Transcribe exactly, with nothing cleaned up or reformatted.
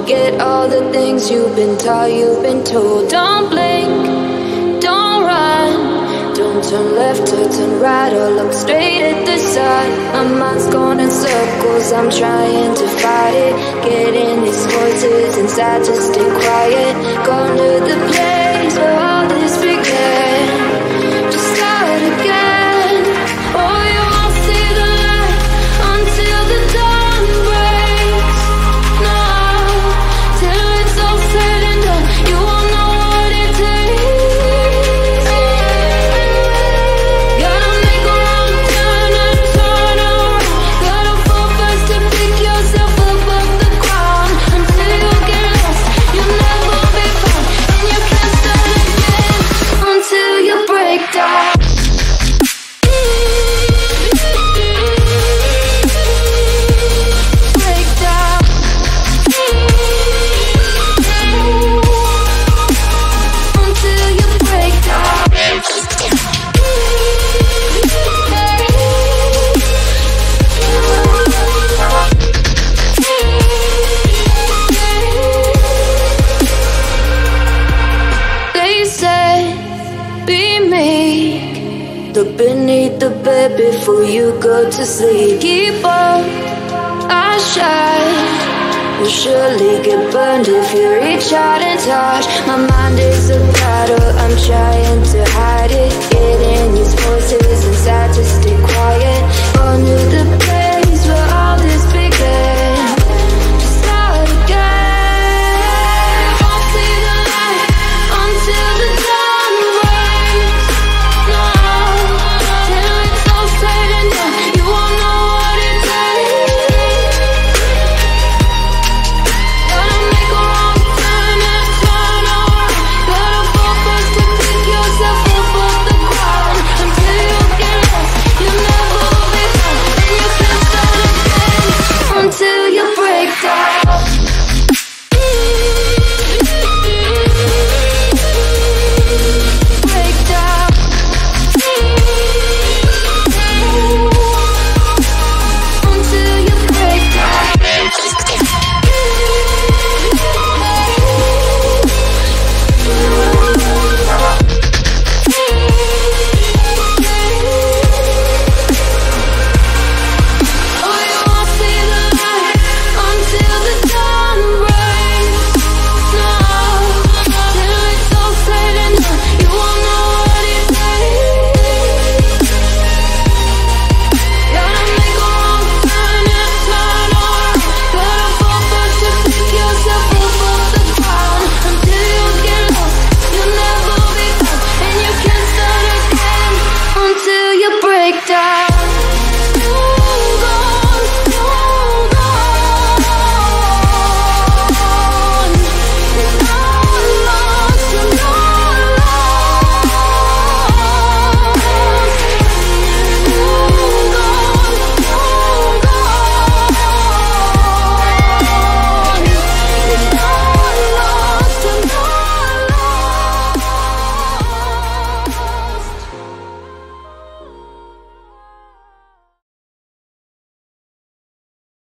Forget all the things you've been taught, you've been told. Don't blink, don't run, don't turn left or turn right or look straight at the sun. My mind's going in circles, I'm trying to fight it. Getting these voices inside to stay quiet. Gone to the place where all this began. Just start again. Oh, you won't see the light until the dawn breaks. No, till it's all said and done, you won't know what it takes. Gotta make a wrong turn and turn around. Gotta fall fast to pick yourself up off the ground. Until you get lost, you'll never be found. And you can't start again until you break down. Break down. Until you break down. They said, be meek. Look beneath the bed before you go to sleep. Keep on, I shine. You'll surely get burned if you reach out and touch. My mind is a battle, I'm trying to hide it. Getting these voices inside to stay quiet. Oh,